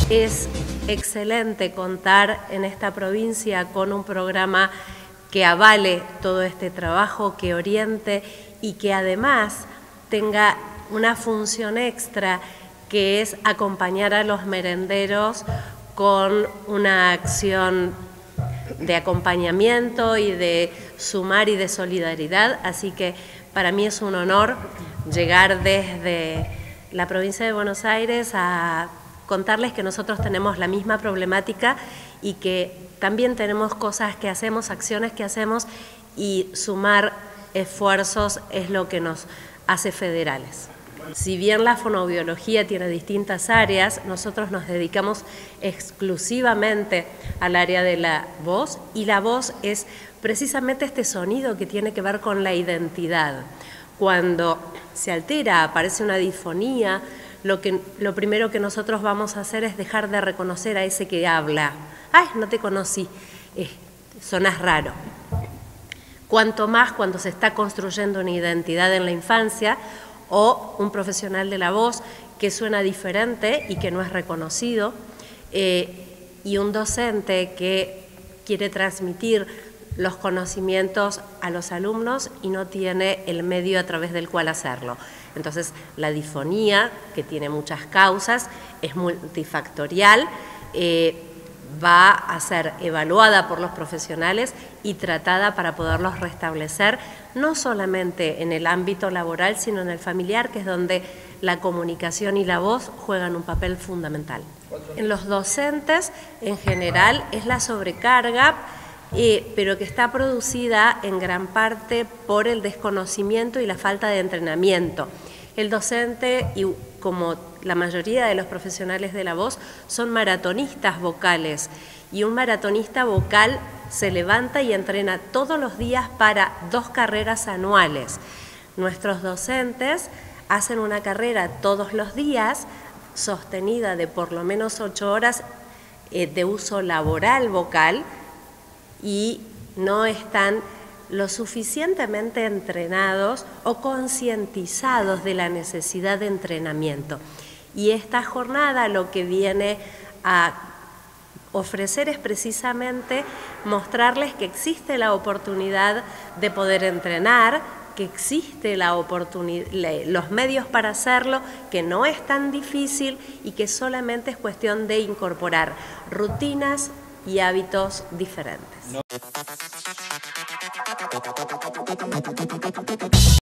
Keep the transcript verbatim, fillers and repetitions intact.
Es excelente contar en esta provincia con un programa que avale todo este trabajo, que oriente y que además tenga una función extra, que es acompañar a los merenderos con una acción de acompañamiento y de sumar y de solidaridad. Así que para mí es un honor llegar desde la provincia de Buenos Aires a contarles que nosotros tenemos la misma problemática y que también tenemos cosas que hacemos, acciones que hacemos, y sumar esfuerzos es lo que nos hace federales. Si bien la fonoaudiología tiene distintas áreas, nosotros nos dedicamos exclusivamente al área de la voz, y la voz es precisamente este sonido que tiene que ver con la identidad. Cuando se altera, aparece una disfonía, lo, que, lo primero que nosotros vamos a hacer es dejar de reconocer a ese que habla. ¡Ay, no te conocí! Eh, sonás raro. Cuanto más cuando se está construyendo una identidad en la infancia, o un profesional de la voz que suena diferente y que no es reconocido, eh, y un docente que quiere transmitir los conocimientos a los alumnos y no tiene el medio a través del cual hacerlo. Entonces, la disfonía, que tiene muchas causas, es multifactorial, eh, va a ser evaluada por los profesionales y tratada para poderlos restablecer, no solamente en el ámbito laboral, sino en el familiar, que es donde la comunicación y la voz juegan un papel fundamental. En los docentes, en general, es la sobrecarga, eh, pero que está producida en gran parte por el desconocimiento y la falta de entrenamiento. El docente, y como la mayoría de los profesionales de la voz, son maratonistas vocales, y un maratonista vocal se levanta y entrena todos los días para dos carreras anuales. Nuestros docentes hacen una carrera todos los días, sostenida de por lo menos ocho horas eh, de uso laboral vocal, y no están lo suficientemente entrenados o concientizados de la necesidad de entrenamiento. Y esta jornada lo que viene a ofrecer es precisamente mostrarles que existe la oportunidad de poder entrenar, que existe la oportunidad, los medios para hacerlo, que no es tan difícil y que solamente es cuestión de incorporar rutinas y hábitos diferentes. No.